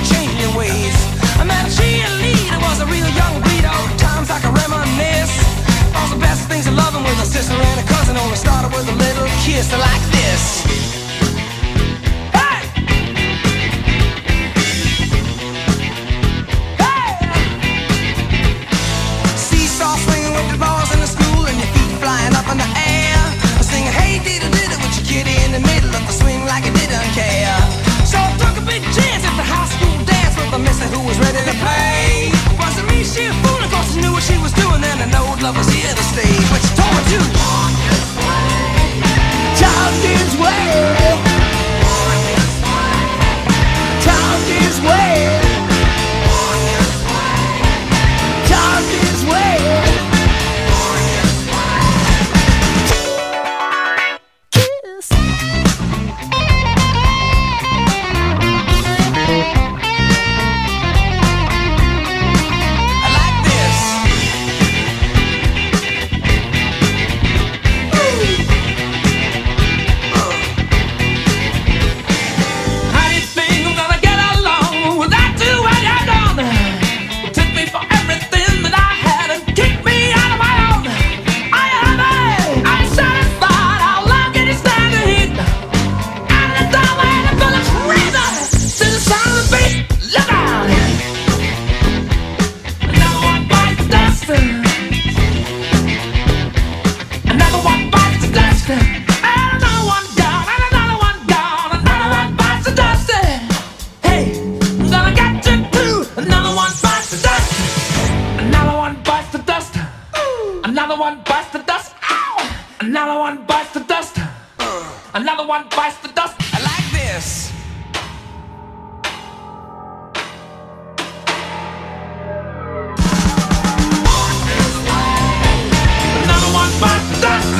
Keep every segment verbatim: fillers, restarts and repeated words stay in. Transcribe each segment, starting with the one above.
changing your ways. I met a cheerleader, was a real young breed. Old times I can reminisce. All the best things of loving with a sister and a cousin. Only started with a little kiss like this. Love was here to stay, but you told me to walk this way, talk this way, talk this way, talk this way. Kiss. I like this. Another one bites the dust. Ow! Another one bites the dust. Uh. Another one bites the dust. I like this. Another one bites the dust.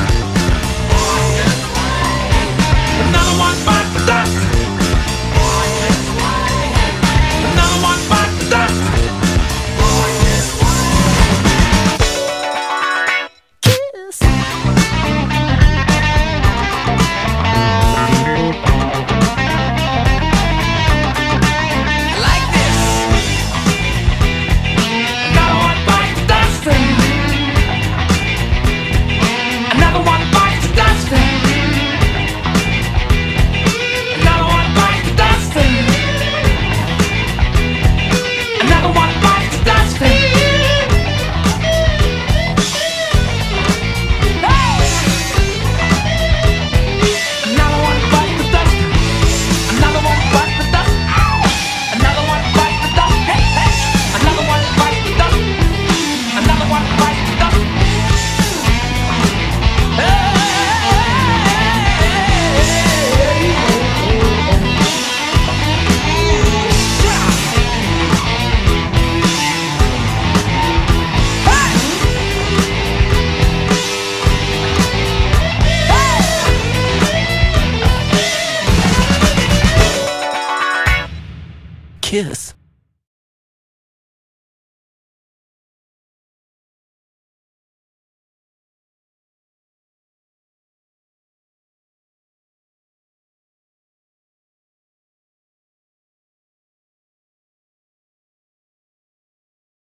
Another one bites the dust. Another one bites the dust. Kiss.